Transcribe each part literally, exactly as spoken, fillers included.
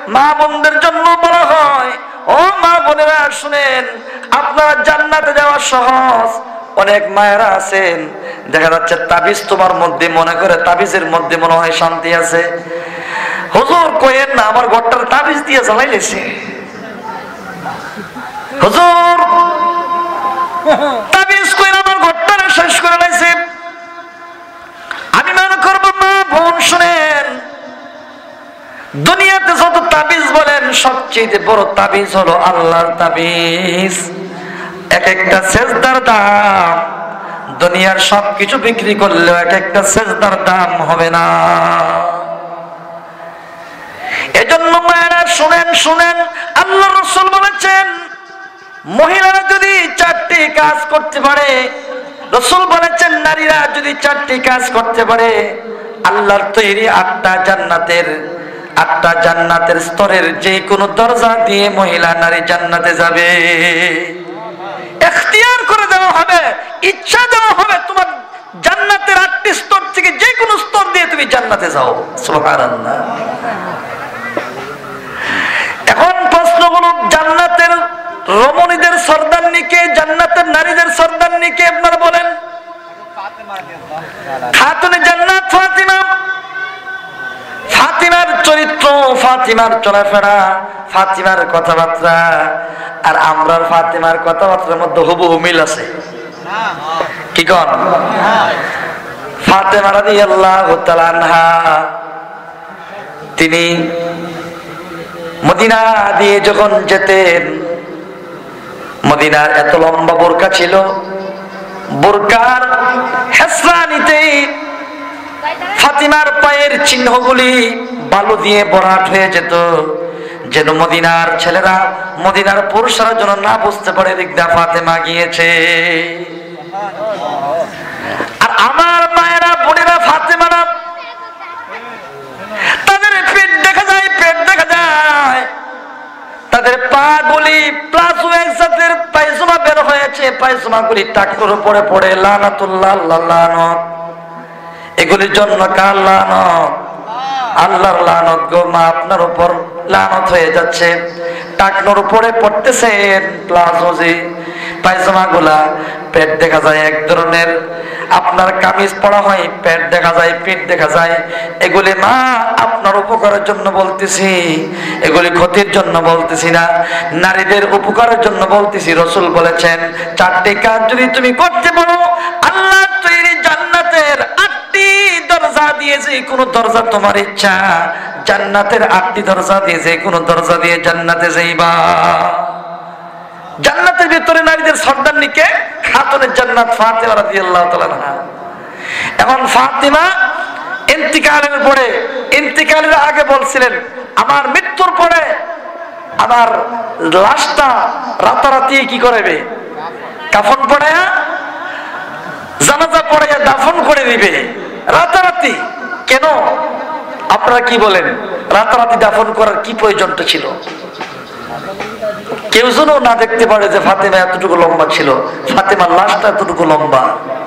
মা বোনদের জন্য বলা হয়, ও মা বোনেরা শুনেন, আপনারা জান্নাতে যাওয়া সহজ। অনেক মায়েরা আছেন, দেখা যাচ্ছে তাবিজ তোমার মধ্যে মনে করে তাবিজের মধ্যে মনে হয় শান্তি আছে। হুজুর কইেন না, আমার ঘরটার তাবিজ দিয়ে জ্বালাইলেছে। হুজুর তাবিজ কইরা আমার ঘরটারে শেষ করে লাইছে। আমি মনে করবো মা বোন শুনেন, দুনিয়াতে যত তাবিজ বলেন সবচেয়ে বড় তাবিজ হলো আল্লাহর তাবিজ। এক একটা সেজদার দাম দুনিয়ার সবকিছু বিক্রি করলেও এক একটা সেজদার দাম হবে না। এজন্য মায়েরা শুনেন শুনেন, আল্লাহ রাসূল বলেছেন মহিলারা যদি চারটি কাজ করতে পারে, রাসূল বলেছেন নারীরা যদি চারটি কাজ করতে পারে, আল্লাহর তৈরি আটটা জান্নাতের আটটা জান্নাতের স্তরের যে কোনো দরজা দিয়ে মহিলা নারী জান্নাতে যাবে। ইখতিয়ার করে দেওয়া হবে, ইচ্ছা দেওয়া হবে, তোমার জান্নাতের আটটি স্তর থেকে যে কোনো স্তর দিয়ে তুমি জান্নাতে যাও। সুবহানাল্লাহ। এখন প্রশ্ন হলো, জান্নাতের রমণীদের সর্দারনি কে? জান্নাতের নারীদের সর্দারনি কে? আপনারা বলেন। খাতুনে জান্নাত ফাতিমা। ফাতিমার চরিত্র, ফাতিমার চলাফেরা, ফাতিমার কথাবার্তা আর আমরার ফাতিমার কথাবার্তার মধ্যে হুবহু মিল আছে। কি কোন? ফাতিমা রাদিয়াল্লাহু তাআলা আনহা তিনি মদিনা দিয়ে যখন যেতেন, মদিনার এত লম্বা বোরকা ছিল, বোরকার হেসরানিতেই ফাতিমার পায়ের চিহ্নগুলি বালু দিয়ে ভরাট হয়ে যেত, যেন মদিনার ছেলেরা, মদিনার পুরুষরা যেন না বুঝতে পারে দিকদা ফাতিমা গিয়েছে। আর আমার মায়েরা বোনেরা ফাতিমারা, তাদের পেট দেখা যায়, পেট দেখা যায়, তাদের পা গুলি প্লাস একসাথে পায়জামা বের হয়েছে, পায়জামা গুলি টাকর উপরে পড়ে, লানাতুল্লাহ, আল্লাহ লানত। এগুলির জন্য কার লানত? আল্লাহর লানত গো মা, আপনার উপর লানত হয়ে যাচ্ছে। টাকনোর উপরে পড়তেছেন প্লাজোজি পায়জামা গুলা, পেট দেখা যায় এক ধরনের, আপনার কামিজ পরা হয়, পেট দেখা যায়, পিঠ দেখা যায়। এগুলি মা আপনার উপকারের জন্য বলতেছি, এগুলি ক্ষতির জন্য বলতেছি না, নারীদের উপকারের জন্য বলতেছি। রাসূল বলেছেন চারটি কাজ যদি তুমি করতে পারো, আল্লাহ তৈরি জান্নাতের আটটি দরজা দিয়ে যে কোনো দরজা তোমার ইচ্ছা, জান্নাতের আটটি দরজা দিয়ে যে কোনো দরজা দিয়ে জান্নাতে যাইবা। জান্নাতের ভিতরে নারীদের সর্দারনি কে? খাতুনে জান্নাত ফাতিমা রাদিয়াল্লাহু তাআলা আনহা। এখন ফাতিমা ইন্তিকালের পরে, ইন্তিকালের আগে বলছিলেন আমার মৃত্যুর পরে আমার লাশটা রাতারাতি কি করবে? কাফন পড়ায়া, জানাজা পড়ায়া দাফন করে দিবে রাতারাতি। কেন? আপনারা কি বলেন? রাতারাতি দাফন করার কি প্রয়োজনটা ছিল? কেউ যেন না দেখতে পারে যে ফাতিমা এতটুকু লম্বা ছিল, ফাতিমার লাশটা এতটুকু লম্বা।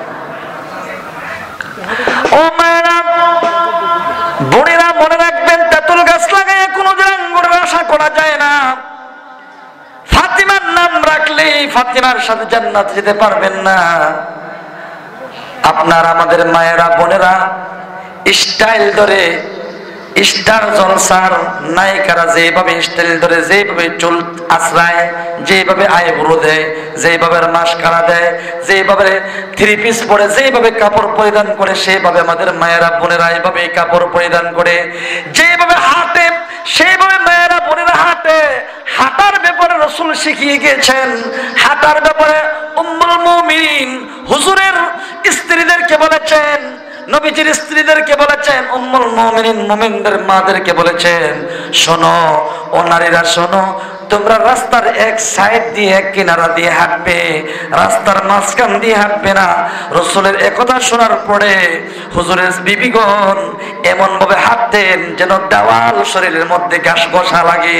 ও মায়েরা বোনেরা মনে রাখবেন, তেঁতুল গাছ লাগায় কোনো দিন আঙ্গুরের আশা করা যায় না। ফাতিমার নাম রাখলেই ফাতিমার সাথে জান্নাতে যেতে পারবেন না। আপনার আমাদের মায়েরা বোনেরা স্টাইল ধরে, স্টার জলসার নায়িকারা যেভাবে স্টাইল ধরে, যেভাবে চুল আশ্রায়, যেভাবে আইব্রো দেয়, যেভাবে মাস্কারা দেয়, যেভাবে থ্রি পিস পরে, যেভাবে কাপড় পরিধান করে, সেভাবে আমাদের মায়েরা বোনেরা এইভাবে কাপড় পরিধান করে, যেভাবে হাঁটে সেইভাবে মায়েরা বোনেরা হাঁটে। হাঁটার ব্যাপারে রাসূল শিখিয়ে গিয়েছেন, হাঁটার ব্যাপারে উম্মুল মুমিনিন হুজুরের স্ত্রীদেরকে বলেছেন, নবীজির স্ত্রীদেরকে বলেছেন, উম্মুল মুমিনিন মুমিনদের মাদেরকে বলেছেন, শোনো ও নারীরা শোনো, তোমরা রাস্তার এক সাইড দিয়ে, এক কিনারা দিয়ে হাঁটবে, রাস্তার মাঝখান দিয়ে হাঁটবে না। রাসূলের একথা শোনার পরে হুজুরের বিবিগণ এমন ভাবে হাঁটতেন যেন দেওয়াল শরীরের মধ্যে ঘাস ঘষা লাগে।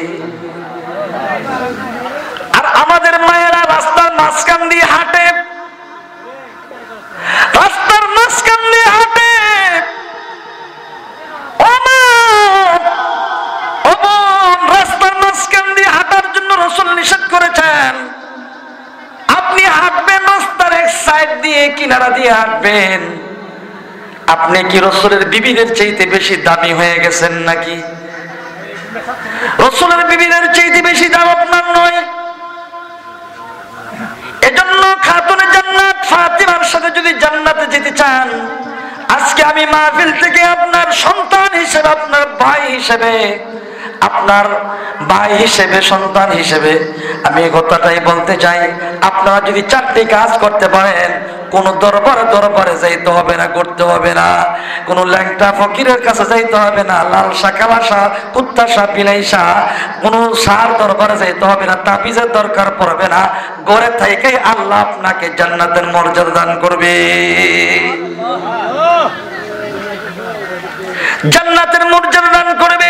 আর আমাদের মায়েরা রাস্তার মাঝখান দিয়ে হাঁটে, রাস্তার মাঝখান দিয়ে হাঁটে। ও মা, ও বোন, করেছেন আপনি হাঁটবেন রাস্তার এক সাইড দিয়ে কিনারা দিয়ে হাঁটবেন, আপনি কি রাসূলের বিবিদের চাইতে বেশি দামি হয়ে গেছেন নাকি? রাসূলের বিবিদের চাইতে বেশি দাম আপনার নয়। এজন্য খাতুনে জান্নাত ফাতিমার সাথে যদি জান্নাতে যেতে চান, আজকে আমি মাহফিল থেকে আপনার সন্তান হিসেবে, আপনার ভাই হিসেবে, আপনার ভাই হিসেবে, সন্তান হিসেবে আমি এই কথাটাই বলতে চাই, আপনারা যদি চারটি কাজ করতে পারেন, কোন দরবারে দরবারে যাইতে হবে না, করতে হবে না, কোন ল্যাংটা ফকিরের কাছে যাইতে হবে না, লাল শাহ, কালা শাহ, কুত্তা শাহ, বিলাই শাহ, কোন শাহ দরবারে যাইতে হবে না, তাবিজের দরকার পড়বে না, ঘরে থেকেই আল্লাহ আপনাকে জান্নাতের মর্যাদা দান করবে। জান্নাতের মর্যাদা দান করবে।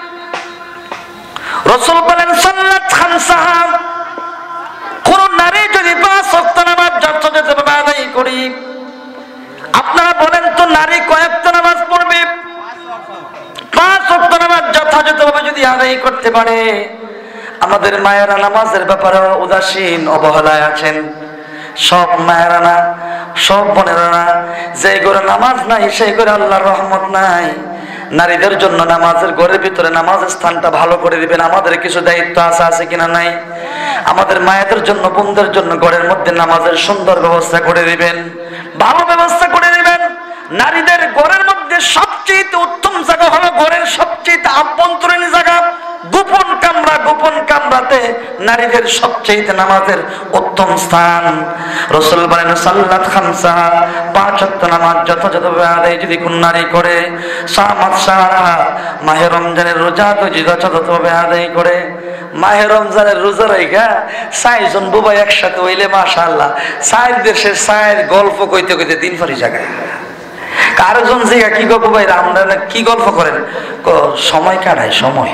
রাসূল বলেন সাল্লাত খামসাহা, কোন নারী যদি পাঁচ ওয়াক্ত নামাজ যথাযথভাবে আদায় করি, আপনারা বলেন তো নারী কয়েকত নামাজ পড়বে? পাঁচ ওয়াক্ত নামাজ যথাযথভাবে যদি আদায় করতে পারে। আমাদের মায়েরা নামাজের ব্যাপারে উদাসীন, অবহেলায় আছেন। সব মায়েরা না, সব বোনেরা না, যে ঘরে নামাজ নাই সেই ঘরে আল্লাহর রহমত নাই। নারীদের জন্য নামাজের ঘরের ভিতরে নামাজের স্থানটা ভালো করে দিবেন। আমাদের কিছু দায়িত্ব আছে, আছে কিনা নাই? আমাদের মায়েদের জন্য, বোনদের জন্য ঘরের মধ্যে নামাজের সুন্দর ব্যবস্থা করে দিবেন, ভালো ব্যবস্থা করে দিবেন। নারীদের ঘরের মধ্যে সবচেয়ে উত্তম জায়গা হলো ঘরের সবচেয়ে আভ্যন্তরীণ জায়গা, গোপন কামরা। গোপন কামরাতে নারীদের সবচেয়ে নামাজের উত্তম স্থান। রাসূল বলেন সাল্লাত খামসা, পাঁচ ওয়াক্ত নামাজ যথাযথভাবে আদায় যদি কোন নারী করে, সামাত সারা, মাহে রমজানের রোজা যদি যথাযথভাবে আদায় করে, মাহে রমজানের রোজা রাইখা চারজন বুবাই একসাথে হইলে মাশাআল্লাহ চার দেশের চার গল্প কইতে কইতে দিন ফারি জায়গায়। কারজন জিগা কি গল্প ভাই, আপনারা কি গল্প করেন? সময় কাটায়, সময়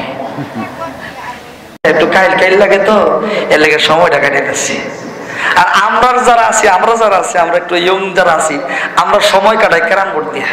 একটু কাইল কাইল লাগে তো, এর লাগে সময়টা কাটাইতেছি। আর আমরা যারা আছি, আমরা যারা আছি, আমরা একটু ইয়ং যারা আছি, আমরা সময় কাটাই ক্যারাম বোর্ড দিয়ে।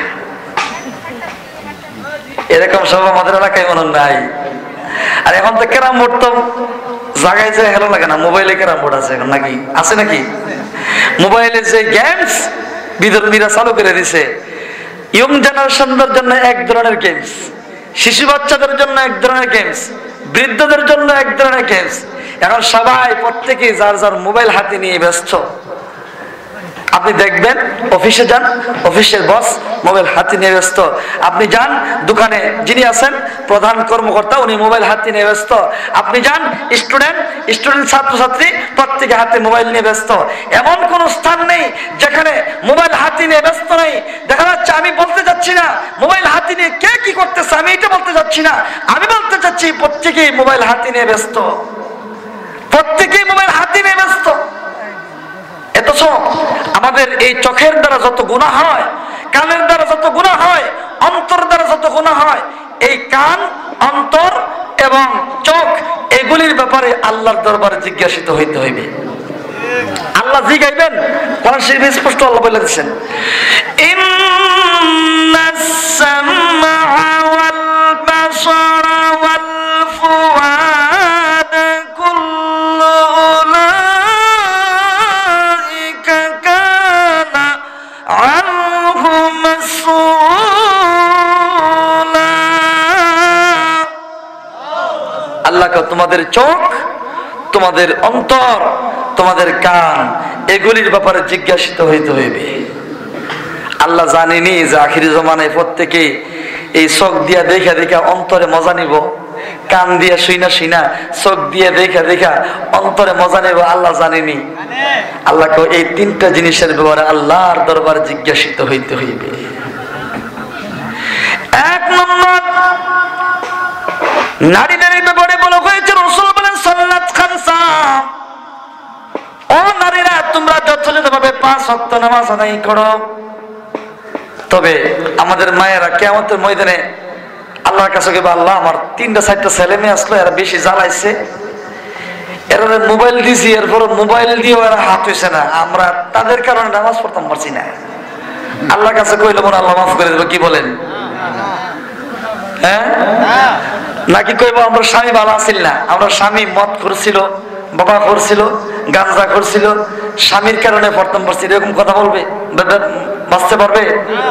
এরকম সব আমাদের এলাকায় মনে নাই। আর এখন তো ক্যারাম বোর্ড তো জায়গায় যে হেলো লাগে না, মোবাইলে ক্যারাম বোর্ড আছে এখন, নাকি আছে নাকি? মোবাইলে যে গেমস বিদ্যার্থীরা চালু করে দিছে, ইয়ং জেনারেশনদের জন্য এক ধরনের গেমস, শিশু বাচ্চাদের জন্য এক ধরনের গেমস, বৃদ্ধদের জন্য এক ধরনের গেমস। এখন সবাই প্রত্যেকে যার যার মোবাইল হাতে নিয়ে ব্যস্ত। আপনি দেখবেন অফিসে যান, অফিসের বস মোবাইল হাতে নিয়ে ব্যস্ত। আপনি যান দোকানে, যিনি আছেন প্রধান কর্মকর্তা, উনি মোবাইল হাতে নিয়ে ব্যস্ত। আপনি যান স্টুডেন্ট, স্টুডেন্ট ছাত্রছাত্রী প্রত্যেকে হাতে মোবাইল নিয়ে ব্যস্ত। এমন কোন স্থান নেই যেখানে মোবাইল হাতে নিয়ে ব্যস্ত নেই। দেখা যাচ্ছে, আমি বলতে যাচ্ছি না মোবাইল হাতে নিয়ে কে কি করতেছে, আমি এটা বলতে যাচ্ছি না, আমি বলতে চাচ্ছি প্রত্যেকেই মোবাইল হাতে নিয়ে ব্যস্ত, প্রত্যেকেই মোবাইল হাতে নিয়ে ব্যস্ত। অথচ আমাদের এই চোখের দ্বারা যত গুনাহ হয়, কানের দ্বারা যত গুনাহ হয়, অন্তর দ্বারা যত গুনাহ হয়, এই কান, অন্তর এবং চোখ এগুলির ব্যাপারে আল্লাহর দরবারে জিজ্ঞাসিত হইতে হইবে। আল্লাহ জিগাইবেন, কোরআন শরীফে স্পষ্ট আল্লাহ বলে দিয়েছেন, ইন্নাস সামআ ওয়াল বাসারা ওয়াল ফুআদ কুল্লু উলাইকা কানা আনহু মাসউলা। আল্লাহ কে তোমাদের চোখ, তোমাদের অন্তর, তোমাদের কান এগুলির ব্যাপারে জিজ্ঞাসিত হইতে হইবে। আল্লাহ জানেনি যে আখিরি জমানায় প্রত্যেকে এই চোখ দিয়া দেখা দেখা অন্তরে মজা নিব, কান দিয়া শুইনা শুইনা চোখ দিয়া দেখা দেখা অন্তরে মজা নিব। আল্লাহ জানেনি। আল্লাহকে এই তিনটা জিনিসের ব্যাপারে আল্লাহর দরবারে জিজ্ঞাসিত হইতে হইবে। এক নম্বর, নারীদের ব্যাপারে বলা হয়েছে, রাসূল বলেন সাল্লাত খামসা, ও নারীরা তোমরা যথাযথভাবে পাঁচ ওয়াক্ত নামাজ আদায় করো। তবে আমাদের মায়েরা কিয়ামতের ময়দানে আল্লাহর কাছে গিয়ে, আল্লাহ আমার তিনটা চারটা ছেলে মেয়ে আসলো, এরা বেশি জ্বালাইছে, এরা মোবাইল দিয়েছি, এরপর মোবাইল দিয়েও এরা হাত হয়েছে না, আমরা তাদের কারণে নামাজ পড়তাম পারছি না। আল্লাহর কাছে কইলে মনে আল্লাহ মাফ করে দেবো, কি বলেন? হ্যাঁ, নাকি কইব আমরা স্বামী ভালো আছিল না, আমরা স্বামী মদ করছিল, বাবা করছিল, গাঁজা করছিল, স্বামীর কারণে প্রথম পড়ছিল, এরকম কথা বলবে? বাঁচতে পারবে?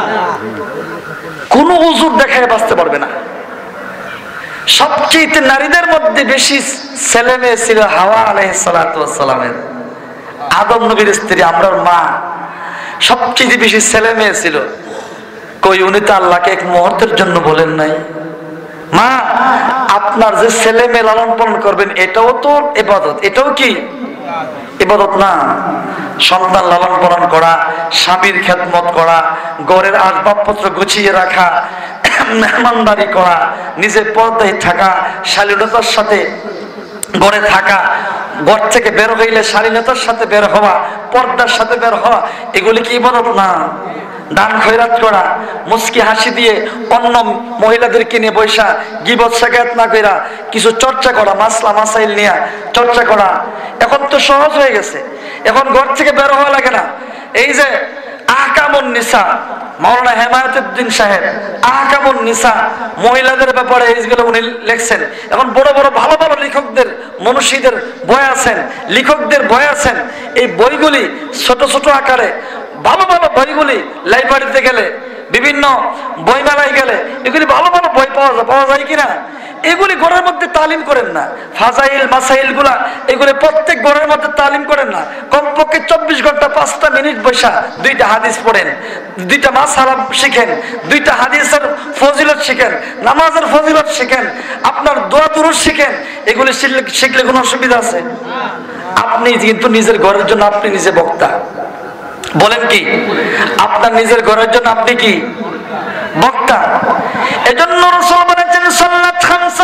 কোনো উজুর দেখায় বাঁচতে পারবে না। সবচেয়ে নারীদের মধ্যে বেশি ছেলে মেয়ে ছিল হাওয়া আলাইহিস সালাতু ওয়াস সালামের, আদম নবীর স্ত্রী, আমরার মা। সবচেয়ে বেশি ছেলে মেয়ে ছিল। কই উনি তো আল্লাহকে এক মুহূর্তের জন্য বলেন নাই, মা আপনার যে ছেলে মেয়ে লালন পালন করবেন এটাও তো ইবাদত। এটাও কি ইবাদত না? সন্তান লালন পালন করা, স্বামীর খেদমত করা, ঘরের আসবাবপত্র গুছিয়ে রাখা, মেহমানদারি করা, নিজের পর্দায় থাকা, শালীনতার সাথে ঘরে থাকা, ঘর থেকে বের হইলে শালীনতার সাথে বের হওয়া, পর্দার সাথে বের হওয়া, এগুলি কি ইবাদত না? দান খয়রাত করা, মুস্কি হাসি দিয়ে অন্য মহিলাদেরকে নিয়ে বৈশা গীবত শাকায়াত না কইরা কিছু চর্চা করা, মাসলা মাসাইল নিয়ে চর্চা করা, এখন তো সহজ হয়ে গেছে। এখন ঘর থেকে বের হওয়া লাগে না। এই যে আহকামুন নিসা, মাওলানা হেমায়েতুদ্দিন সাহেব আহকামুন নিসা মহিলাদের ব্যাপারে এইগুলো উনি লিখছেন। এখন বড় বড় ভালো ভালো লেখকদের, মনীষীদের বই আছেন, লেখকদের বই আছেন। এই বইগুলি ছোট ছোট আকারে, ভালো ভালো বইগুলি লাইব্রেরিতে গেলে, বিভিন্ন বইমেলায় গেলে এগুলি ভালো ভালো বই পাওয়া যায়, পাওয়া যায় কিনা? এগুলি ঘরের মধ্যে তালিম করেন না। ফাজাইল মাসাইল গুলা এগুলি প্রত্যেক ঘরের মধ্যে তালিম করেন না। কমপক্ষে চব্বিশ ঘন্টা পাঁচটা মিনিট বৈশা দুইটা হাদিস পড়েন, দুইটা মাসআলা শিখেন, দুইটা হাদিসের ফজিলত শিখেন, নামাজের ফজিলত শিখেন, আপনার দোয়া দুরূদ শিখেন। এগুলি শিখলে কোনো অসুবিধা আছে? আপনি কিন্তু নিজের ঘরের জন্য আপনি নিজে বক্তা, বলেন কি? আপনার নিজের ঘরের জন্য আপনি কি বক্তা? এজন্য রাসূল বলেছেন সাল্লাত খামসা,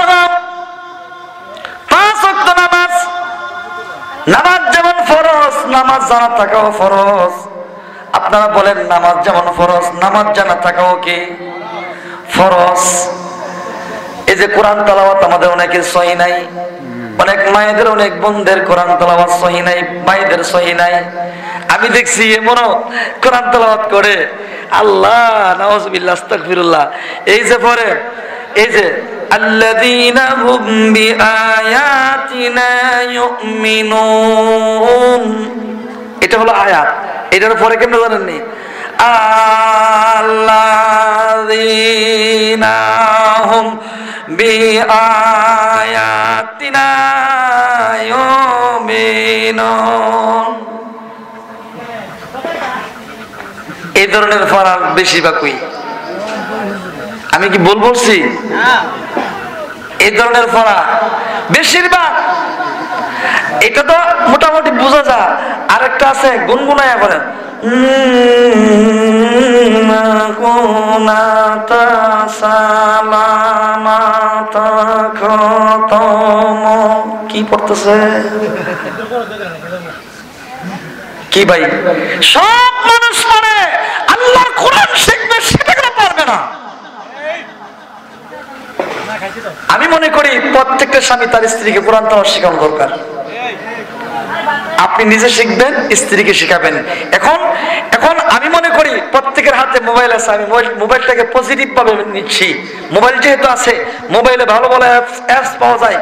পাঁচ ওয়াক্ত নামাজ। নামাজ যেমন ফরজ, নামাজ জানা থাকাও ফরজ। আপনারা বলেন নামাজ যেমন ফরজ, নামাজ জানা থাকাও কি ফরজ? এই যে কোরআন তেলাওয়াত আমাদের অনেকের সহি নাই, অনেক মায়েদের, অনেক বোনদের কোরআন তেলাওয়াত সহি নাই, মায়েদের সহি নাই। আমি দেখছি এমনও কোরআন তেলাওয়াত করে, আল্লাহ নাউযুবিল্লাহ আস্তাগফিরুল্লাহ, এই যে পরে এই যে আল্লাযীনা হুম বিআয়াতিনা ইউমিনুন, এটা হলো আয়াত। এটার পরে কেমনে জানেন নি? আল্লাযীনা হুম বিআয়াতিনা ইউমিনুন। এই ধরনের ফরার বেশিরভাগ কই, আমি কি ভুল বলছি? এই ধরনের ফরা বেশিরভাগ, এটা তো মোটামুটি বোঝা যায়। আরেকটা আছে গুনগুনায়া বলেন, কি পড়তেছে কি ভাই? সব মানুষ মানে আল্লাহর কোরআন শিখবে, সেটা কেন পারবে না? আমি মনে করি প্রত্যেকটা স্বামী তার স্ত্রীকে কোরআন তেলাওয়াত শেখানো দরকার। আপনি নিজে শিখবেন, স্ত্রীকে শিখাবেন। এখন এখন আমি মনে করি প্রত্যেকের হাতে মোবাইল আছে, আমি মোবাইলটাকে পজিটিভ ভাবে নিচ্ছি। মোবাইল যেহেতু আছে, মোবাইলে ভালো ভালো অ্যাপস পাওয়া যায়।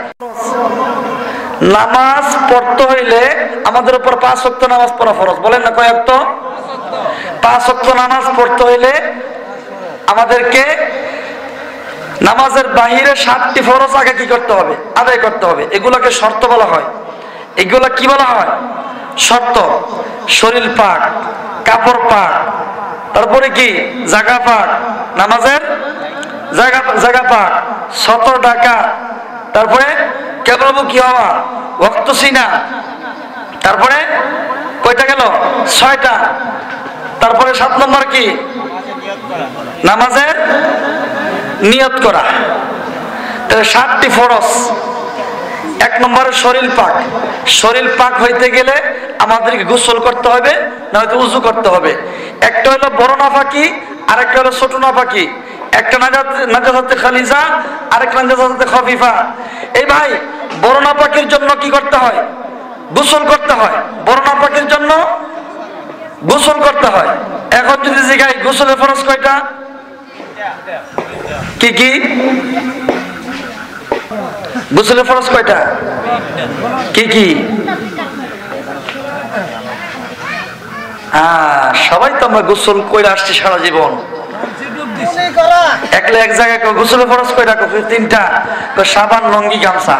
নামাজ পড়তে হইলে আমাদের উপর পাঁচ ওয়াক্ত নামাজ পড়া ফরজ, বলেন না কয় ওয়াক্ত? পাঁচ ওয়াক্ত নামাজ পড়তে হইলে আমাদেরকে নামাজের বাহিরে সাতটি ফরজ আগে কি করতে হবে? আদায় করতে হবে। এগুলোকে শর্ত বলা হয়। এগুলা কি বলা হয়? শর্ত। শরীর পাক, কাপড় পাক, তারপরে কি জায়গা পাক, নামাজের জায়গা জায়গা পাক, সতর ঢাকা, তারপরে কেবলমুখী হওয়া, ওয়াক্ত সিনা, তারপরে কয়টা গেল? ছয়টা। তারপরে সাত নম্বর কি? নামাজের নিয়ত করা। তাহলে সাতটি ফরজ। এক নম্বরে শরীর পাক। শরীর পাক হইতে গেলে আমাদেরকে গোসল করতে হবে, নয়তো উযু করতে হবে। একটা হলো বড় নাফাকি, আরেকটা হলো ছোট নাফাকি। একটা নাজাসাতে খালিজা, আরেকটা নাজাসাতে খফিফা। এই ভাই, বড় নাফাকির জন্য কি করতে হয়? গোসল করতে হয়। বড় নাফাকির জন্য গোসল করতে হয়। এখন যদি জিজ্ঞাসা গোসলের ফরজ কয়টা? কি কি? গোসলের ফরজ কয়টা? কি কি? হ্যাঁ, সবাই তো আমরা গোসল করে আসছি সারা জীবন। একলে এক জায়গায় গোসলের ফরজ কইরা তিনটা, সাবান, লঙ্গি, গামছা।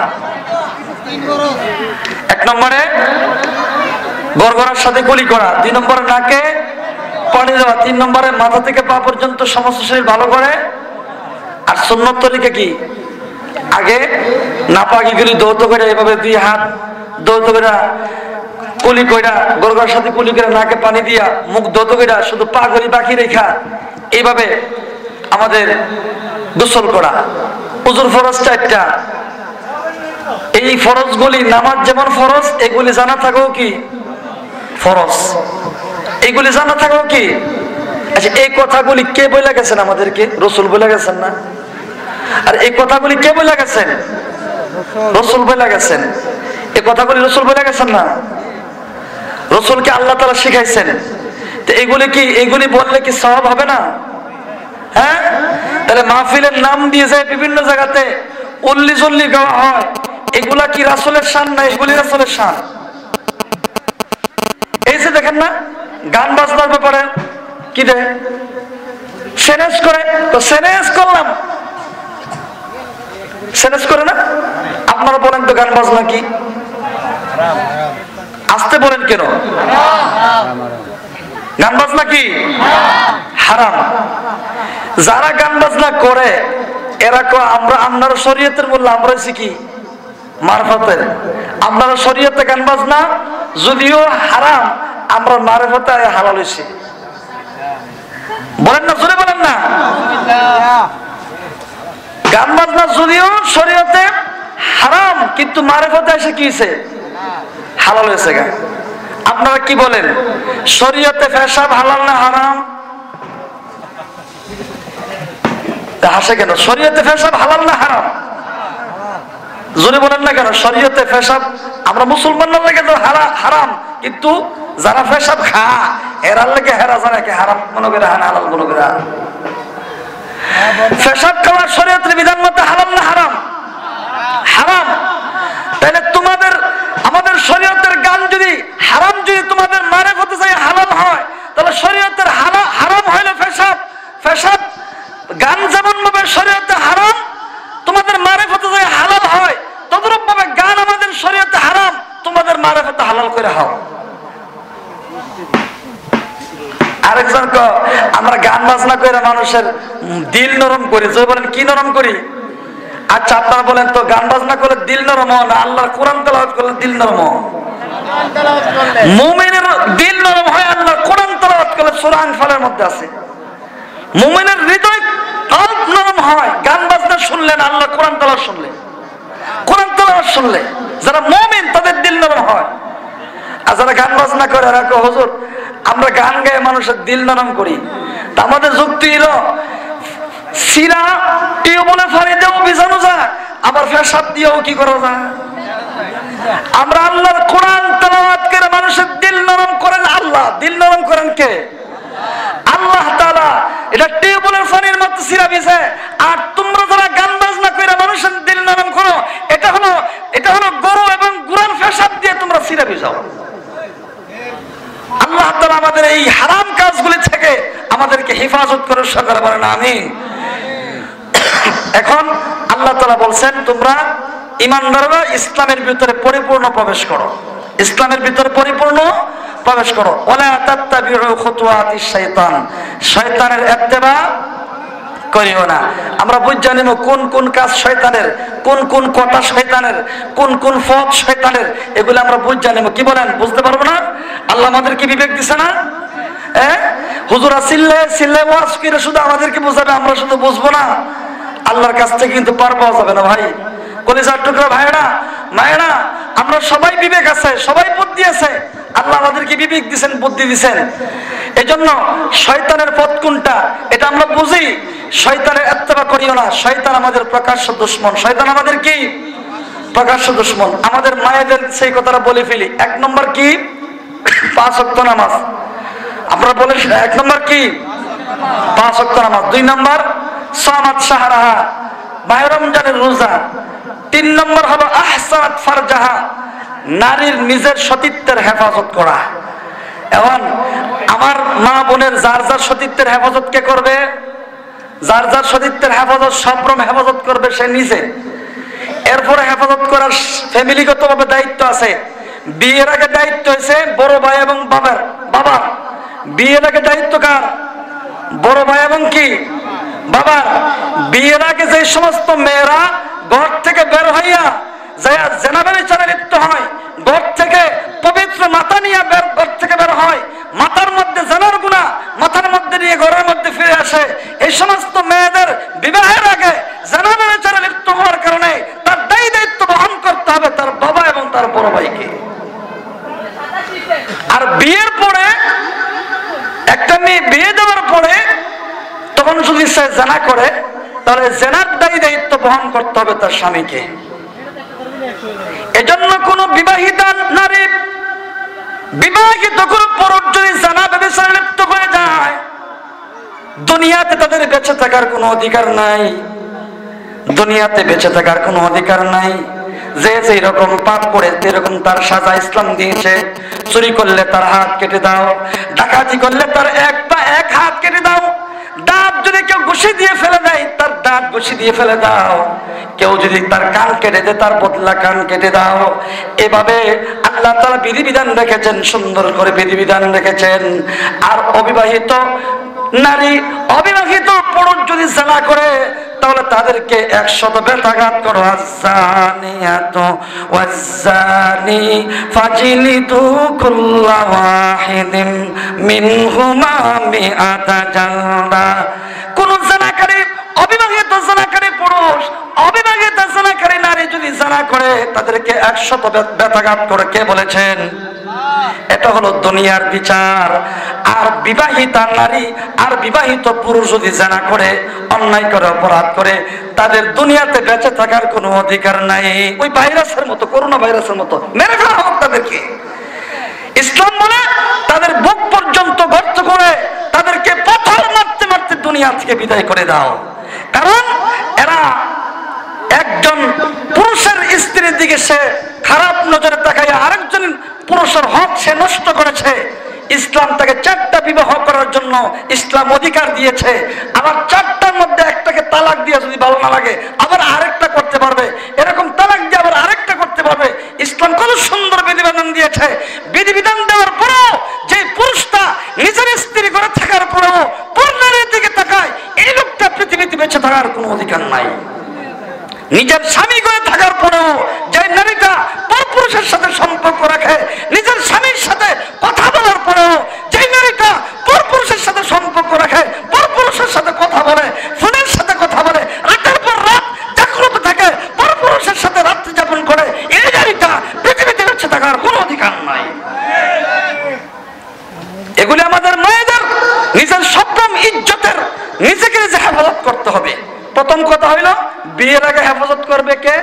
এক নম্বরে গড়গড়ার সাথে কুলি করা, দুই নম্বরে নাকে পানি দেওয়া, তিন নম্বরে মাথা থেকে পা পর্যন্ত সমস্ত শরীর ভালো করে। আর সুন্নত তরিকা কি? আগে নাপাকিগুলি দৌত করে এভাবে দুই হাত দৌত করে কুলি কইরা, গড়গড়ার সাথে কুলি করে, নাকে পানি দিয়া, মুখ দৌত কইরা, শুধু পা গড়ি বাকি রেখা এইভাবে আমাদের গোসল করা। উজুর ফরজ চারটা। এই ফরজগুলি নামাজ যেমন ফরজ, এগুলি জানা থাকো কি ফরজ, এইগুলি জানা থাকো কি। আচ্ছা, এই কথাগুলি কে বলে গেছেন আমাদেরকে? রসুল বলে গেছেন না? আর এই কথাগুলি কে বলে গেছেন? রসুল বলে গেছেন। এই কথাগুলি রসুল বলে গেছেন না? রসুলকে আল্লাহ তাআলা শিখাইছেন। তো এগুলি কি, এগুলি বললে কি সওয়াব হবে না? হ্যাঁ, তাহলে মাহফিলের নাম দিয়ে যায় বিভিন্ন জায়গাতে উল্লি চল্লি গাওয়া হয়, এগুলা কি রাসূলের শান না? এগুলি রাসূলের শান। এই যে দেখেন না, গান বাজনার ব্যাপারে কি দেয়, সেনেস করে। তো সেনেস করলাম, সেনেস করে না? আপনারা বলেন তো গান বাজনা কি? আসতে বলেন কেন? গান বাজনা কি হারাম। যারা গান বাজনা করে এরা আমরা আপনারা শরীয়তের মূল্য আমরা শিখি মারফতের। আপনারা শরীয়তে গান বাজনা যদিও হারাম, আমরা মারফতে হালাল হইছি। বলেন না, জোরে বলেন না। গান বাজনা যদিও শরীয়তে হারাম, কিন্তু মারফতে এসে কি হয়েছে? হালাল হয়েছে। গা আপনারা কি বলেন, শরীয়তে পেশাব হালাল না হারাম? হাসে কেন? শরীয়তে পেশাব হালাল না হারাম? জোরে বলেন না কেন? শরীয়তে পেশাব আমরা মুসলমানদের লাগে তো হারাম, কিন্তু যারা পেশাব খা এরার লাগে হেরা জানে কি হারাম মনে করে, হালাল মনে করে। পেশাব খাওয়ার শরীয়তের বিধান মতে হালাল না হারাম? হারাম। তাহলে তোমাদের আমাদের শরীয়তের গান যদি হারাম, যদি তোমাদের মারেফতে যায় হালাল হয়, তাহলে শরীয়তের হারাম হইল পেশাব। পেশাব গান যেমন ভাবে শরীয়তে হারাম, তোমাদের মারেফতে যায় হালাল হয়, তদ্রূপ ভাবে গান আমাদের শরীয়তে হারাম, তোমাদের মারেফতে হালাল করে হও। আরেকজন কো আমরা গান বাজনা করে মানুষের দিল নরম করি। যে বলেন কি নরম করি? আচ্ছা, আপনারা বলেন তো গান বাজনা করলে দিল নরম হয় না আল্লাহর কোরআন তেলাওয়াত করলে দিল নরম হয়? মুমিনের দিল নরম হয় আল্লাহর কোরআন তেলাওয়াত করলে। সূরা আনফালের মধ্যে আছে মুমিনের হৃদয় কল্প নরম হয় গান বাজনা শুনলে না, আল্লাহর কোরআন তেলাওয়াত শুনলে, কোরআন তেলাওয়াত শুনলে। যারা মুমিন তাদের দিল নরম হয়। আর যারা গান বাজনা করে এরা কয় হুজুর আমরা গান গায়ে মানুষের দিল নরম করি। তা আমাদের যুক্তি হলো সিরা টিউবওয়েলে পানি দিয়েও ভিজানো যায়, আবার পেশাব দিয়েও কি করা যায়? আমরা আল্লাহর কোরআন তেলাওয়াত করে মানুষের দিল নরম করেন আল্লাহ। দিল নরম করেন কে? আল্লাহ তাআলা। এটা টিউবওয়েলের পানির মতো সিরা ভিজে। আর তোমরা যারা গান বাজনা করে মানুষের দিল নরম করো, এটা হলো এটা হলো গরু এবং গুরান পেশাব দিয়ে তোমরা সিরা ভিজাও। আল্লাহ তাআলা আমাদের এই হারাম কাজগুলি থেকে আমাদেরকে হেফাজত করে সকলে বলেন আমিন। এখন আল্লাহ তাআলা বলছেন তোমরা ঈমানদাররা ইসলামের ভিতরে পরিপূর্ণ প্রবেশ করো, ইসলামের ভিতরে পরিপূর্ণ প্রবেশ করো। ওয়ালা তাত্তাবিউ খুতুওয়াতিশ শাইতান, শয়তানের ইত্তেবা করিও না। আমরা বুঝ জানিব কোন কোন কাজ শয়তানের, কোন কোন কথা শয়তানের, কোন কোন পথ শয়তানের, এগুলো আমরা বুঝ জানিব। কি বলেন? বুঝতে পারবো না? আল্লাহ আমাদেরকে বিবেক দিছে না? হ্যাঁ, হুজুরা সিল্লে সিল্লে ওয়াজ করে শুধু আমাদেরকে বোঝাবে, আমরা শুধু বুঝবো না। আল্লাহর কাছ থেকে কিন্তু পার পাওয়া যাবে না ভাই। কলিজার টুকরা ভাইরা মায়েরা, আমরা সবাই বিবেক আছে, সবাই বুদ্ধি আছে। আল্লাহ আমাদেরকে বিবেক দিয়েছেন, বুদ্ধি দিয়েছেন। এজন্য শয়তানের পথ কোনটা এটা আমরা বুঝি। শয়তানের ইত্তেবা করিও না। শয়তান আমাদের প্রকাশ্য দুশমন। শয়তান আমাদের কি? প্রকাশ্য দুশমন। আমাদের মায়েদের সেই কথাটা বলে ফেলি। এক নম্বর কি? পাঁচ ওয়াক্ত নামাজ। আমরা বলে এক নম্বর কি? পাঁচ ওয়াক্ত নামাজ। দুই নম্বর সামাত শাহরাহা, মাহে রমজানের রোজা। তিন নম্বর হলো আহসানাত ফারজাহা, নারীর নিজের সতীত্বের হেফাজত করা। এখন আমার মা বোনের যার যার সতীত্বের হেফাজত কে করবে? যার যার সতীত্বের হেফাজত সপ্রম হেফাজত করবে সে নিজে। এরপরে হেফাজত করার ফ্যামিলিগতভাবে দায়িত্ব আছে। বিয়ের আগে দায়িত্ব হয়েছে বড় ভাই এবং বাবার বাবা। বিয়ের আগে দায়িত্ব কার? বড় ভাই এবং কি বাবা। বিয়ের আগে যে সমস্ত মেয়েরা ঘর থেকে বের হইয়া যায়া জেনাবে বিচারে লিপ্ত হয়, ঘর থেকে পবিত্র মাথা নিয়ে বের ঘর থেকে বের হয়, মাথার মধ্যে জেনার গুনাহ মাথার মধ্যে নিয়ে ঘরের মধ্যে ফিরে আসে, এই সমস্ত মেয়েদের বিবাহের আগে জেনাবে বিচারে লিপ্ত হওয়ার কারণে তার দায়ী দায়িত্ব বহন করতে হবে তার বাবা এবং তার বড় ভাইকে। আর বিয়ের পরে একটা মেয়ে বিয়ে দেওয়ার পরে তখন যদি সে জেনা করে তাহলে জেনার দায়ী দায়িত্ব বহন করতে হবে তার স্বামীকে। এজন্য কোন বিবাহিতা নারী বিবাহিত কোনো পুরুষ যদি জেনা ব্যভিচারে লিপ্ত হয়ে যায়, দুনিয়াতে তাদের বেঁচে থাকার কোনো অধিকার নাই। দুনিয়াতে বেঁচে থাকার কোনো অধিকার নাই। যে যে রকম পাপ করে এরকম তার সাজা ইসলাম দিয়েছে। চুরি করলে তার হাত কেটে দাও, ডাকাতি করলে তার এক পা এক হাত কেটে দাও, দাঁত যদি কেউ ঘুষি দিয়ে ফেলে দেয় তার দাঁত ঘুষি দিয়ে ফেলে দাও, কেউ যদি তার কান কেটে দেয় তার বদলা কান কেটে দাও। এভাবে আল্লাহ তাআলা বিধিবিধান রেখেছেন, সুন্দর করে বিধিবিধান রেখেছেন। আর অবিবাহিত নারী অবিবাহিত পুরুষ যদি জেনা করে তাহলে তাদেরকে একশত বেত্রাঘাত করো। আযানিয়াতু ওয়াজ্জানি ফাজলিদু কুল্লা ওয়াহিদিন মিনহুমা মিআতা জালদা। কোন জেনাকারী অবিবাহিত জেনাকারী পুরুষ অবিবাহিত জেনাকারী নারী যদি জেনা করে তাদেরকে একশত বেত্রাঘাত করে। কে বলেছেন? এটা হলো দুনিয়ার বিচার। আর বিবাহিতা নারী আর বিবাহিত পুরুষ যদি জেনা করে, অন্যায় করে, অপরাধ করে, তাদের দুনিয়াতে বেঁচে থাকার কোনো অধিকার নাই। ওই ভাইরাসের মতো, করোনা ভাইরাসের মতো মেরে ফেলা হোক তাদেরকে। ইসলাম বলে তাদের বুক পর্যন্ত গর্ত করে তাদেরকে পাথর মারতে মারতে দুনিয়া থেকে বিদায় করে দাও। কারণ এরা একজন পুরুষের স্ত্রীর দিকে সে খারাপ নজরে তাকাইয়া আরেকজন পুরুষের হক সে নষ্ট করেছে। ইসলাম তাকে চারটা বিবাহ করার জন্য ইসলাম অধিকার দিয়েছে। আবার চারটার মধ্যে একটাকে তালাক দিয়ে যদি ভালো না লাগে আবার আরেকটা করতে পারবে, এরকম তালাক দিয়ে আবার আরেকটা করতে পারবে। ইসলাম কত সুন্দর বিধিবিধান দিয়েছে। বিধিবিধান দেওয়ার পরেও যে পুরুষটা নিজের স্ত্রী করে থাকার পরেও পরনারীর দিকে তাকায়, এই লোকটা পৃথিবীতে বেঁচে থাকার কোনো অধিকার নাই। নিজের স্বামী করে থাকার পরেও যে নারীটা পরপুরুষের সাথে সম্পর্ক রাখে, নিজের স্বামীর সাথে কথা বলার পরেও যে নারীটা পরপুরুষের সাথে সম্পর্ক রাখে, পরপুরুষের সাথে কথা বলে, ফোনের সাথে কথা বলে, রাতের পর রাত জাগ্রত থাকে, পরপুরুষের সাথে রাত্রি যাপন করে, এই নারীটা পৃথিবীতে বেঁচে থাকার কোনো অধিকার নাই। এগুলি আমাদের মায়েদের নিজের সপ্তম ইজ্জতের নিজেকে নিজে হেফাজত করতে হবে। প্রথম কথা হইল বিয়ের আগে হেফাজত করবে কে?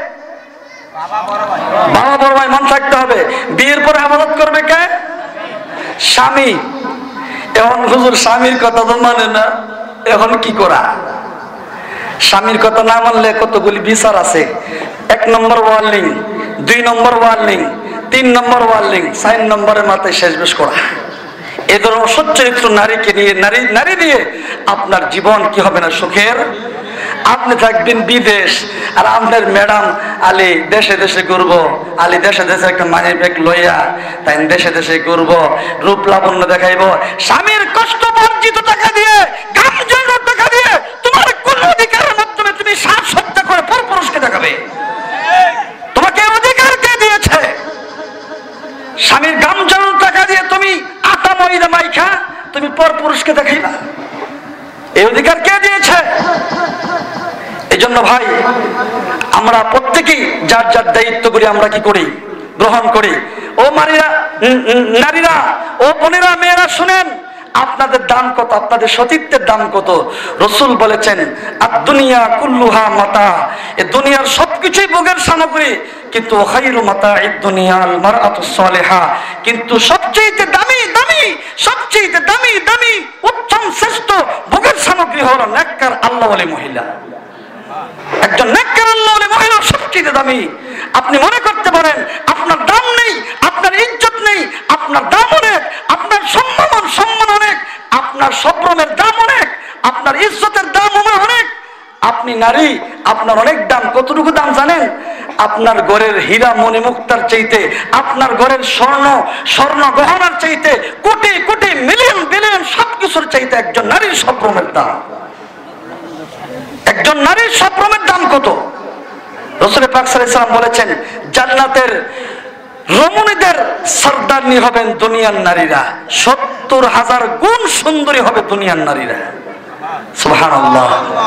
বাবা বড় ভাই মন থাকতে হবে। বিয়ের পরে হেফাজত করবে কে? স্বামী। এখন হুজুর স্বামীর কথা তো মানে না, এখন কি করা? স্বামীর কথা না মানলে কতগুলি বিচার আছে। এক নম্বর ওয়ার্নিং, দুই নম্বর ওয়ার্নিং, তিন নম্বর ওয়ার্নিং, চার নম্বরের মাথায় শেষ বেশ করা। এ ধরনের সচ্চরিত্র নারীকে নিয়ে নারী নারী দিয়ে আপনার জীবন কি হবে না সুখের। আপনি থাকবেন বিদেশ আর আপনার ম্যাডাম আলী দেশে দেশে ঘুরবো, আলী দেশে দেশে একটা মানি ব্যাগ লইয়া তাই দেশে দেশে ঘুরবো, রূপ লাবণ্য দেখাইবো। স্বামীর কষ্ট বর্জিত টাকা দিয়ে, গাম জড়ো টাকা দিয়ে তোমার কোন অধিকারের মাধ্যমে তুমি সাজসজ্জা করে পরপুরুষকে দেখাবে? তোমাকে অধিকার কে দিয়েছে? স্বামীর গাম জড়ো টাকা দিয়ে তুমি আটা ময়দা মাইখা তুমি পরপুরুষকে দেখাইবা? এই অধিকার কে দিয়েছে? এই জন্য ভাই আমরা প্রত্যেকেই যার যার দায়িত্বগুলি আমরা কি করি? গ্রহণ করি। ও নারীরা, নারীরা, ও বোনেরা, মেয়েরা শুনেন, আপনাদের দাম কত, আপনাদের সতীত্বের দাম কত। রাসূল বলেছেন আদ-দুনিয়া কুল্লুহা মাতা, এই দুনিয়ার সবকিছুই ভোগের সামগ্রী, কিন্তু খায়রু মাতা'id দুনিয়াল মারআতুস সালিহা, কিন্তু সবচেয়ে দামি দামি সবচেয়ে দামি দামি উত্তম শ্রেষ্ঠ ভোগের সামগ্রী হলো নেককার আল্লাহওয়ালি মহিলা। একজন নেককার আল্লাহওয়ালি মহিলা সবচেয়ে দামি। আপনি মনে করতে পারেন আপনার দাম নেই, আপনার ইজ্জত নেই, আপনার দাম অনেক, আপনার সম্মান সম্মান অনেক, আপনার সম্ভ্রমের দাম অনেক, আপনার ইজ্জতের দাম অনেক। আপনি নারী, আপনার অনেক দাম। কতটুকু দাম জানেন? আপনার ঘরের হীরা মণিমুক্তার চাইতে, আপনার ঘরের স্বর্ণ স্বর্ণ গহনার চাইতে, কোটি কোটি মিলিয়ন বিলিয়ন সবকিছুর চাইতে একজন নারীর সম্ভ্রমের দাম। একজন নারীর সম্ভ্রমের দাম কত? রাসূল পাক সাল্লাল্লাহু আলাইহি ওয়াসাল্লাম বলেছেন, জান্নাতের রমণীদের সর্দারনি হবেন দুনিয়ার নারীরা, সত্তর হাজার গুণ সুন্দরী হবে দুনিয়ার নারীরা। সুবহানাল্লাহ,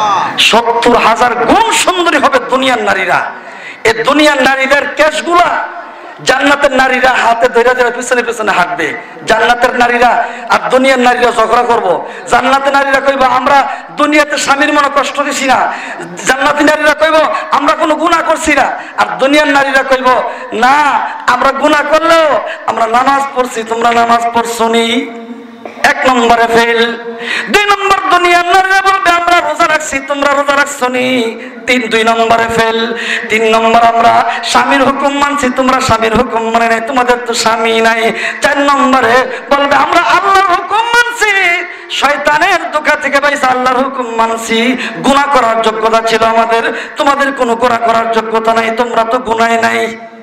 সত্তর হাজার গুণ সুন্দরী হবে দুনিয়ার নারীরা। এই দুনিয়ার নারীদের কেশগুলা জান্নাতের নারীরা হাতে ধরে ধরে পিছনে পিছনে হাঁটবে। জান্নাতের নারীরা আর দুনিয়ার নারীরা ঝগড়া করবো। জান্নাতের নারীরা কইব আমরা দুনিয়াতে স্বামীর মনে কষ্ট দিছি না। জান্নাতি নারীরা কইব আমরা কোনো গুনাহ করছি না। আর দুনিয়ার নারীরা কইব না, আমরা গুনাহ করলেও আমরা নামাজ পড়ছি, তোমরা নামাজ পড়ছো নি। এক নম্বরে ফেল। দুই নম্বর দুনিয়ার নারীরা বলবে আমরা রোজা রাখছি, তোমরা রোজা রাখছো নি। তিন দুই নম্বরে ফেল। তিন নম্বর আমরা স্বামীর হুকুম মানছি, তোমরা স্বামীর হুকুম মানে নাই, তোমাদের তো স্বামী নাই। চার নম্বরে বলবে আমরা আল্লাহর হুকুম মানছি, শয়তানের ধোঁকা থেকে বাইসা আল্লাহর হুকুম মানছি। গুনাহ করার যোগ্যতা ছিল আমাদের, তোমাদের কোনো গুনাহ করার যোগ্যতা নাই, তোমরা তো গুনাহ নাই।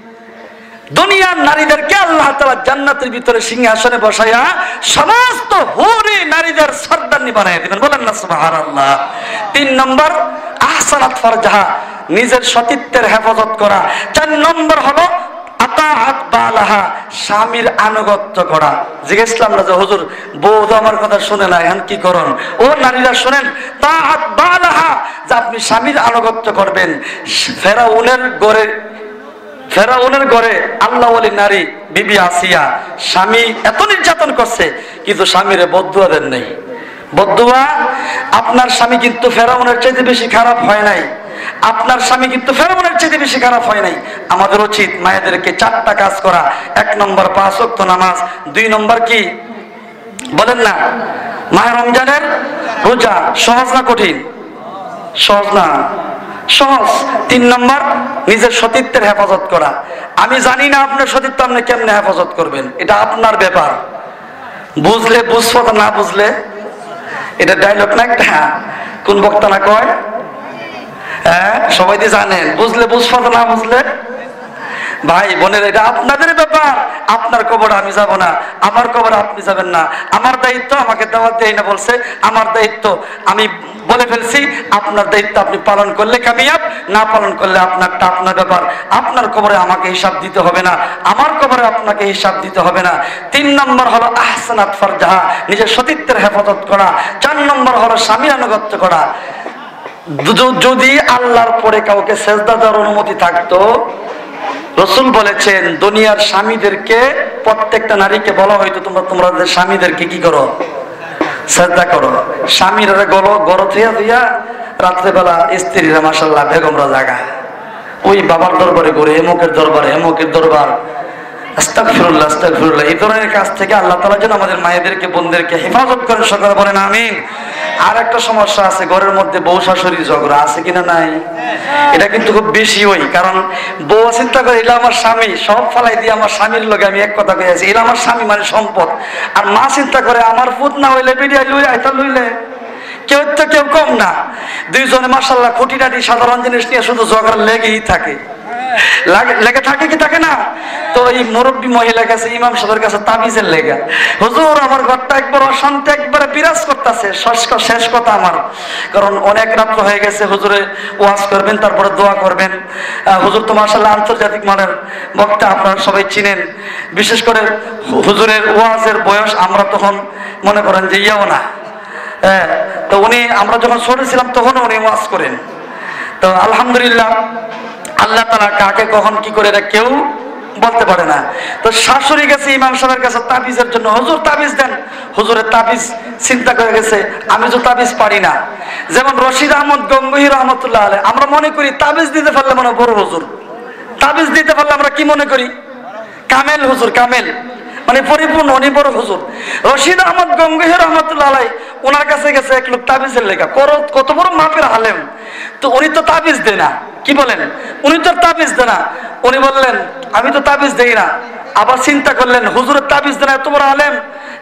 দুনিয়ার নারীদেরকে আল্লাহ তাআলা জান্নাতের ভিতরে সিংহাসনে বসায়া সমস্ত হুরি নারীদের সর্দারনি বানায় দিবেন। বলেন না সুবহানাল্লাহ। তিন নম্বর আহসানাত ফারজাহা, নিজের সতীত্বের হেফাজত করা। চার নম্বর হলো আতাআত বালাহা, স্বামীর আনুগত্য করা। জিজ্ঞেসলাম না যে হুজুর বউ তো আমার কথা শুনে না, এখন কি করুন? ও নারীরা শুনেন, তাআত বালাহা, যে আপনি স্বামীর আনুগত্য করবেন। ফেরাউনের ঘরে ফেরাউনের ঘরে আল্লাহ ওয়ালি নারী বিবি আসিয়া, স্বামী এত নির্যাতন করছে কিন্তু স্বামীরে বদদুয়া দেন নাই। বদদুয়া, আপনার স্বামী কিন্তু ফেরাউনের চাইতে বেশি খারাপ হয় নাই। আপনার স্বামী কিন্তু ফেরাউনের চাইতে বেশি খারাপ হয় নাই। আমাদের উচিত মায়েদেরকে চারটা কাজ করা। এক নম্বর পাঁচ ওয়াক্ত নামাজ। দুই নম্বর কি বলেন না? মাহে রমজানের রোজা। সহজ না কঠিন? সহজ না, সহজ। তিন নম্বর নিজের সতীত্বের হেফাজত করা। আমি জানি না আপনার সতীত্ব আপনি কেমনে হেফাজত করবেন, এটা আপনার ব্যাপার। বুঝলে বুঝবো, না বুঝলে এটা ডায়লগ না একটা, কোন বক্তা না কয়, হ্যাঁ সবাই তো জানেন, বুঝলে বুঝবো, না বুঝলে ভাই বোনের এটা আপনাদের ব্যাপার। আপনার কবর আমি যাব না, আমার কবর আপনি যাবেন না। আমার দায়িত্ব, আমাকে দাওয়াত দেয় না বলছে, আমার দায়িত্ব আমি বলে ফেলছি, আপনার দায়িত্ব আপনি পালন করলে কামিয়াব, না পালন করলে আপনারটা আপনার ব্যাপার। আপনার কবরে আমাকে হিসাব দিতে হবে না, আমার কবরে আপনাকে হিসাব দিতে হবে না। তিন নম্বর হলো আহসানাত ফারজাহা, নিজের সতীত্বের হেফাজত করা। চার নম্বর হলো স্বামীর আনুগত্য করা। যদি আল্লাহর পরে কাউকে সেজদা দেওয়ার অনুমতি থাকতো, রাসূল বলেছেন দুনিয়ার স্বামীদেরকে, প্রত্যেকটা নারীকে বলা হয়তো তোমরা তোমাদের স্বামীদেরকে কি করো? সেজদা করো। স্বামীরা গলো গড় থিয়া দিয়া রাত্রেবেলা স্ত্রীরা মাশাআল্লাহ বেগমরা জাগা, ওই বাবার দরবারে ঘুরে, এমুকের দরবারে, এমুকের দরবার। আস্তাগফিরুল্লাহ আস্তাগফিরুল্লাহ। এই ধরনের কাজ থেকে আল্লাহ তাআলা যেন আমাদের মায়েদেরকে বোনদেরকে হেফাজত করেন। সকলে বলেন আমিন। আর একটা সমস্যা আছে, ঘরের মধ্যে বউ শাশুড়ি ঝগড়া আছে কিনা নাই? এটা কিন্তু খুব বেশি হয়। কারণ বউ চিন্তা করে এলা আমার স্বামী, সব ফালাই দিয়ে আমার স্বামীর লগে আমি এক কথা কইয়াছি, এলা আমার স্বামী মানে সম্পদ। আর মা চিন্তা করে আমার পুত না হইলে বিড়িয়া লই আইতা লইলে, কেউ তো কেউ কম না। দুইজনে মাশাআল্লাহ খুঁটিনাটি সাধারণ জিনিস নিয়ে শুধু ঝগড়া লেগেই থাকে, লেগে থাকে কি থাকে না? তো এই মুরব্বী মহিলা কাছে, ইমাম সাহেবের কাছে তাবিজের লেগা, হুজুর আমার ঘরটা একবার অশান্তি একবারে বিরাজ করতেছে, শেষ কথা আমার, কারণ অনেক রাত্র হয়ে গেছে, হুজুরে ওয়াজ করবেন, তারপরে দোয়া করবেন। হুজুর তো মাশাআল্লাহ আন্তর্জাতিক মানের বক্তা, আপনারা সবাই চিনেন। বিশেষ করে হুজুরের ওয়াজের বয়স আমরা তখন মনে করেন যে ইয়াও না, হ্যাঁ। তো উনি, আমরা যখন ছোট ছিলাম তখন উনি ওয়াজ করেন। তো আলহামদুলিল্লাহ, আল্লাহ তাআলা কাকে কখন কি করে এটা কেউ বলতে পারে না। তো শাশুড়ি গেছে ইমাম সাহেবের কাছে তাবিজের জন্য, হুজুর তাবিজ দেন। হুজুরের তাবিজ চিন্তা করে গেছে, আমি তো তাবিজ পারি না। যেমন রশিদ আহমদ গঙ্গোহী রহমতুল্লাহ আলাইহি, আমরা মনে করি তাবিজ দিতে পারলে মনে বড় হুজুর, তাবিজ দিতে পারলে আমরা কি মনে করি? কামেল হুজুর, কামেল মানে পরিপূর্ণ, উনি বড় হুজুর। রশিদ আহমদ গঙ্গোহী রহমতুল্লাহ আলাইহি ওনার কাছে গেছে এক লোক তাবিজের লেখা, কত বড় মাপের আলেম। তো উনি তো তাবিজ দেয় না, কি বলেন? উনি তো তাবিজ দেয় না। উনি বললেন আমি তো তাবিজ দেই না। আবার চিন্তা করলেন হুজুরের তাবিজ দেয় না, এত বড় আলেম,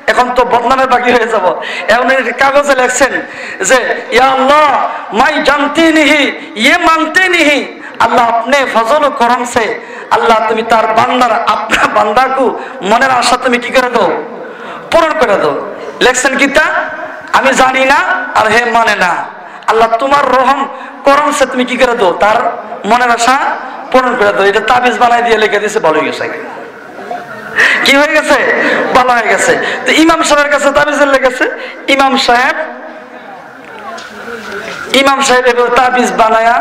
এখন তো বদনামের বাকি হয়ে যাব। এখন কাগজে লেখছেন যে ইয়া আল্লাহ মাই জানতে নিহি ইয়ে মানতে নিহি, আল্লাহ আপনি ফজল ও করম সে, আল্লাহ তুমি তার বান্দার আপনার বান্দাকু মনের আশা তুমি কি করে দাও, পূরণ করে দাও। লেখছেন কি তা আমি জানি না আর হে মানে না, আল্লাহ তোমার রহম করম সে তুমি কি করে দাও, তার মনের আশা পূরণ করে দাও। এটা তাবিজ বানাই দিয়ে লিখে দিয়েছে, ভালো হয়ে গেছে। কি হয়ে গেছে, ভালো হয়ে গেছে। তো ইমাম সাহেবের কাছে তাবিজের লেগেছে, ইমাম সাহেব ইমাম সাহেব এবার তাবিজ বানায়া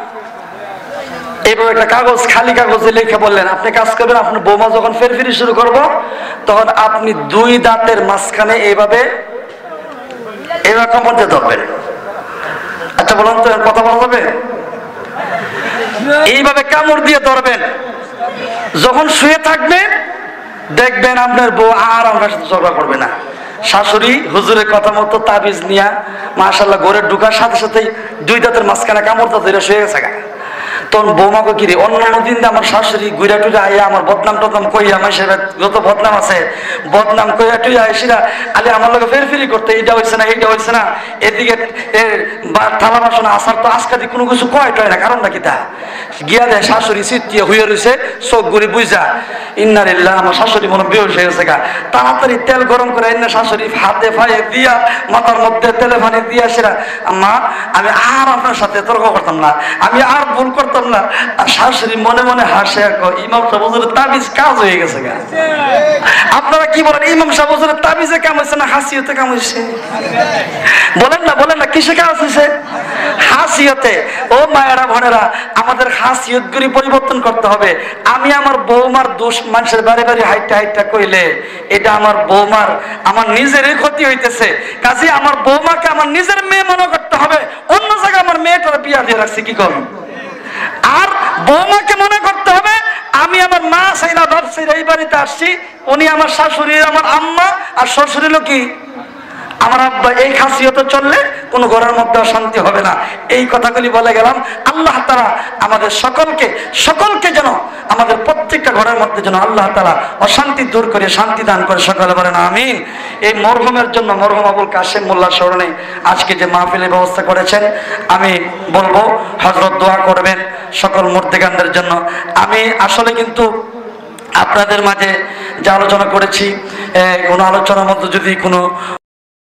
এবার একটা কাগজ খালি কাগজে লিখে বললেন আপনি কাজ করবেন, আপনার বৌমা যখন ফেরফিরি শুরু করব তখন আপনি দুই দাঁতের মাঝখানে এইভাবে এরকম মধ্যে ধরবেন। আচ্ছা বলুন তো কথা বলা যাবে? এইভাবে কামড় দিয়ে ধরবেন, যখন শুয়ে থাকবেন দেখবেন আপনার বউ আর আপনার সাথে ঝগড়া করবে না। শাশুড়ি হুজুরের কথা মতো তাবিজ নিয়া মাশাআল্লাহ ঘরে ঢুকার সাথে সাথেই দুই দাঁতের মাঝখানে কামড় ধরে শুয়ে গেছে। তখন বৌমাকে কিরে অন্য দিন আমার শাশুড়ি গুইরা টুইরা আইয়া আমার বদনাম টদনাম কইয়া আমার সে যত বদনাম আছে বদনাম কইয়া টুইয়া আইসিরা আলে আমার লোক ফেরফিরি করতে এইটা হয়েছে না এইটা হয়েছে না, এদিকে থালা বাসন আসার তো আজকাদি কোনো কিছু কয় টয় না, কারণ নাকি তা গিয়া দেয় শাশুড়ি চিত্তিয়ে হইয়া রয়েছে চোখ গুড়ি বুঝা ইন্নারিল্লাহ আমার শাশুড়ি মনে বেহুশ হয়ে গেছে গা। তাড়াতাড়ি তেল গরম করে এনে শাশুড়ি হাতে ফায়ে দিয়া মাথার মধ্যে তেলে ফানি দিয়া সেরা মা আমি আর আপনার সাথে তর্ক করতাম না, আমি আর ভুল করতাম না। আর শাশুড়ি মনে মনে হাসে ইমাম সাহেব হুজুরের তাবিজ কাজ হয়ে গেছে গা। আপনারা কি বলেন ইমাম সাহেব হুজুরের তাবিজে কাম হয়েছে না হাসিয়তে কাম হয়েছে? বলেন না বলেন না কিসে কাজ হয়েছে? হাসিয়তে। ও মায়েরা বোনেরা আমাদের হাসিয়ত গুলি পরিবর্তন করতে হবে। আমি আমার বৌমার দোষ মানুষের বাড়ি বাড়ি হাইটটা হাইটটা কইলে এটা আমার বৌমার আমার নিজেরই ক্ষতি হইতেছে। কাজে আমার বৌমাকে আমার নিজের মেয়ে মনে করতে হবে, অন্য জায়গায় আমার মেয়েটার বিয়া দিয়ে রাখছি কি করুন। আর বৌমাকে মনে করতে হবে আমি আমার মা সাইনা বাপ সাইনা এই বাড়িতে আসছি, উনি আমার শাশুড়ি আমার আম্মা আর শ্বশুর হলো কি আমার আব্বা। এই খাসিয়তে চললে কোনো ঘরের মধ্যে অশান্তি হবে না। এই কথাগুলি বলে গেলাম। আল্লাহ তাআলা আমাদের সকলকে সকলকে যেন আমাদের প্রত্যেকটা ঘরের মধ্যে যেন আল্লাহ তাআলা অশান্তি দূর করে শান্তি দান করে, সকলে বলেন আমিন। এই মরহুমের জন্য মরহুম আবুল কাশেম মোল্লার স্মরণে আজকে যে মাহফিলের ব্যবস্থা করেছেন আমি বলবো হযরত দোয়া করবেন সকল মুর্তেগানদের জন্য। আমি আসলে কিন্তু আপনাদের মাঝে যে আলোচনা করেছি কোনো আলোচনার মধ্যে যদি কোনো